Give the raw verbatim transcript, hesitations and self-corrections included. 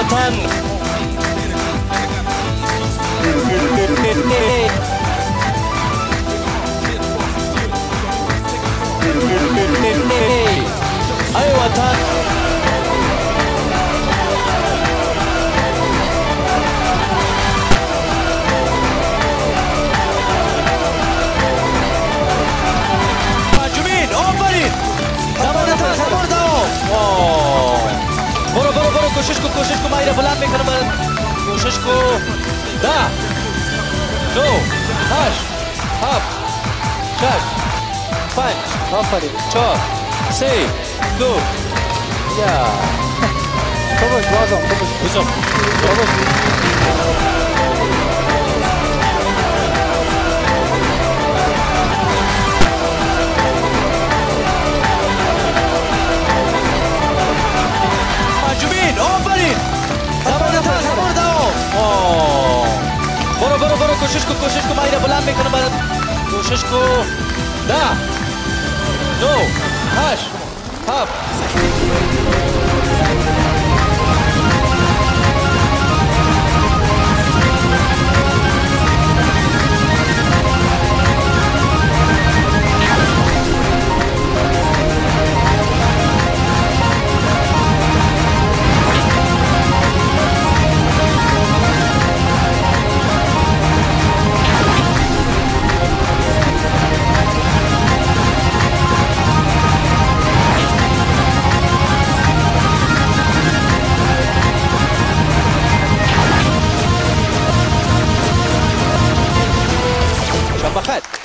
وطن. أي وطن. مهاجمين آفرین. زمان ترسمور داو. برو برو برو کوشش کو کوشش کو مایره بلند میکنم. کوشش کو. ده. نو. هشت. هفت. شش. پنج. آفرین. چهار. سه. دو. یا. خوبش بازم خوبش. بزم. خوبش. مهاجمین آفرین. زمان ترسمور داو. برو برو برو کوشش کو کوشش کو مایره بلند میکنم. کوشش کو. ده. نو. هشت. هفت. بخیر.